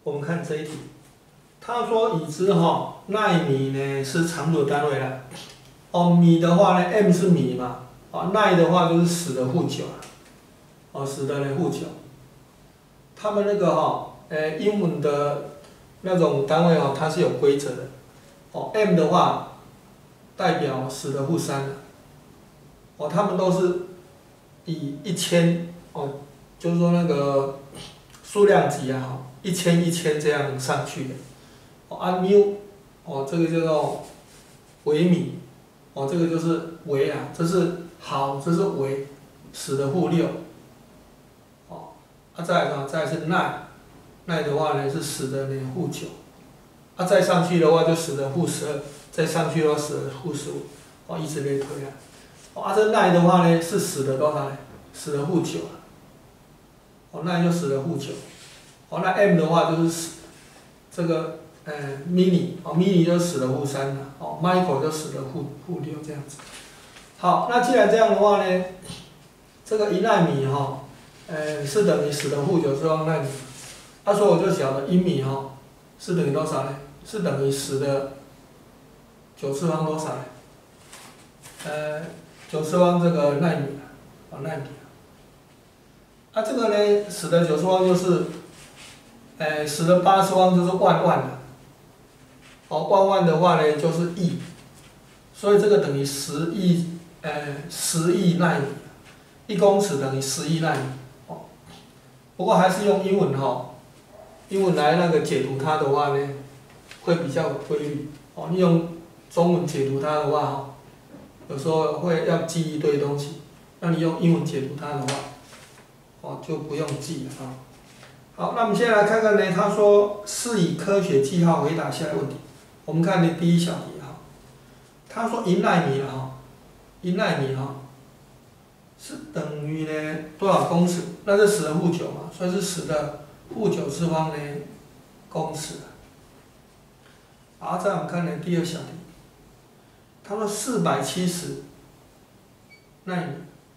我们看这一题，他说已知奈米呢是长度的单位啦。米的话呢 ，m 是米嘛，奈的话就是10的负9啊，10的负9。他们那个英文的那种单位它是有规则的。m 的话代表10的负3的。他们都是以1000就是说那个数量级1000这样上去的。μ 这个叫做微米，这个就是微啊，这是毫，这是微，10的负6。再来呢，再来是奈，奈的话呢是10的负9。再上去的话就10的负12，再上去的话10的负15，以此类推啊。这奈的话呢是10的多少呢？10的负9。奈就10的负9。那 m 的话就是这个mini 就是10的负3了，micro 就10的负6这样子。好，那既然这样的话呢，这个1奈米是等于10的负9次方奈米。所以我就晓得1米是等于多少呢？是等于10的9次方多少呢？9次方这个奈米奈米。这个呢10的9次方就是10的8次方就是万的。万的话呢就是亿，所以这个等于10亿奈米，1公尺等于10亿奈米。不过还是用英文来那个解读它的话呢，会比较有规律。你用中文解读它的话有时候会要记一堆东西，那你用英文解读它的话就不用记了好，那我们现在来看看呢，他说是以科学记号回答下列问题。我们看呢第一小题他说1奈米1奈米是等于呢多少公尺？那是10的负9嘛，所以是10的负9次方呢公尺。好，再我们看呢第二小题，他说470奈米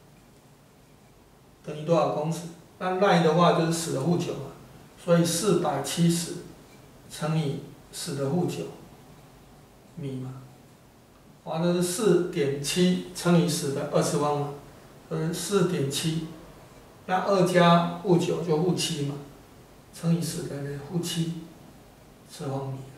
等于多少公尺？那奈的话就是10的负9嘛，所以470乘以10的负9米嘛。这是4.7乘以10的2次方嘛，4.7，那2加负9就负7嘛，乘以10的负7次方米。